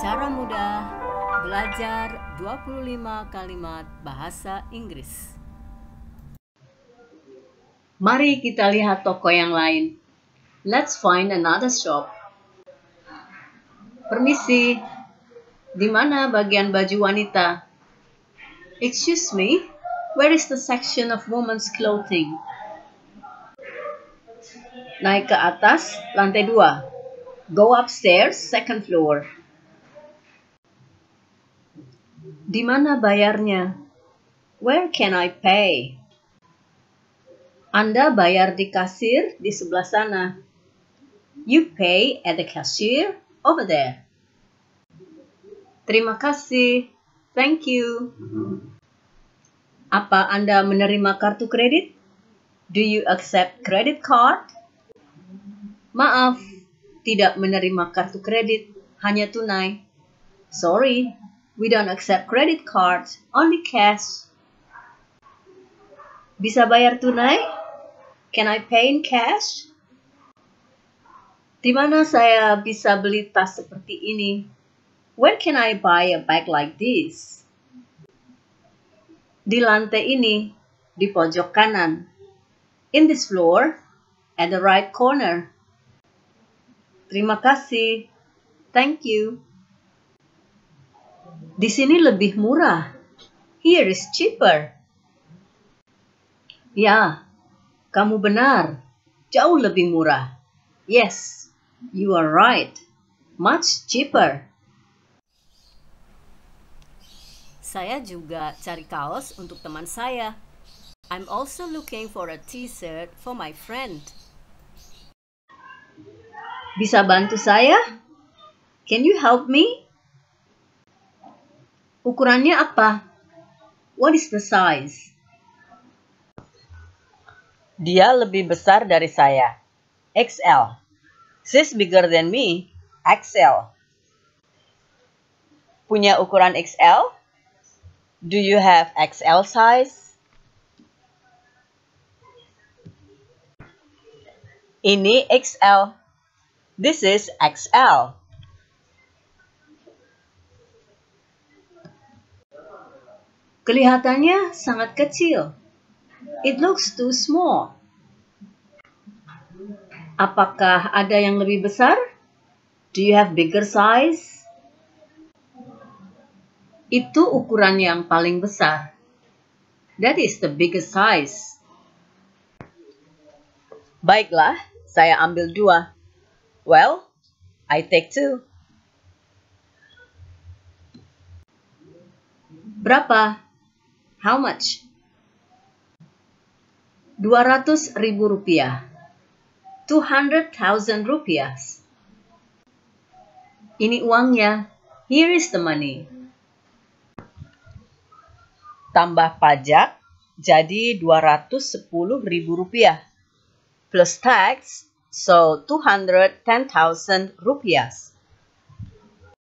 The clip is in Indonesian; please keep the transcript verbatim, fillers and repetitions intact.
Cara mudah belajar dua puluh lima kalimat bahasa Inggris. Mari kita lihat toko yang lain. Let's find another shop. Permisi, di mana bagian baju wanita? Excuse me, where is the section of women's clothing? Naik ke atas, lantai dua. Go upstairs, second floor. Di mana bayarnya? Where can I pay? Anda bayar di kasir di sebelah sana. You pay at the cashier over there. Terima kasih. Thank you. Apa Anda menerima kartu kredit? Do you accept credit card? Maaf, tidak menerima kartu kredit, hanya tunai. Sorry, we don't accept credit cards, only cash. Bisa bayar tunai? Can I pay in cash? Di mana saya bisa beli tas seperti ini? Where can I buy a bag like this? Di lantai ini, di pojok kanan. In this floor, at the right corner. Terima kasih. Thank you. Di sini lebih murah. Here is cheaper. Ya, kamu benar. Jauh lebih murah. Yes, you are right. Much cheaper. Saya juga cari kaos untuk teman saya. I'm also looking for a t-shirt for my friend. Bisa bantu saya? Can you help me? Ukurannya apa? What is the size? Dia lebih besar dari saya. X L. She's bigger than me. X L. Punya ukuran X L? Do you have X L size? Ini X L. This is X L. Kelihatannya sangat kecil. It looks too small. Apakah ada yang lebih besar? Do you have bigger size? Itu ukuran yang paling besar. That is the biggest size. Baiklah, saya ambil dua. Well, I take two. Berapa? How much? Dua ratus ribu rupiah. Two hundred thousand rupiah. Ini uangnya. Here is the money. Tambah pajak, jadi dua ratus sepuluh ribu rupiah. Plus tax, so two hundred ten thousand rupiah.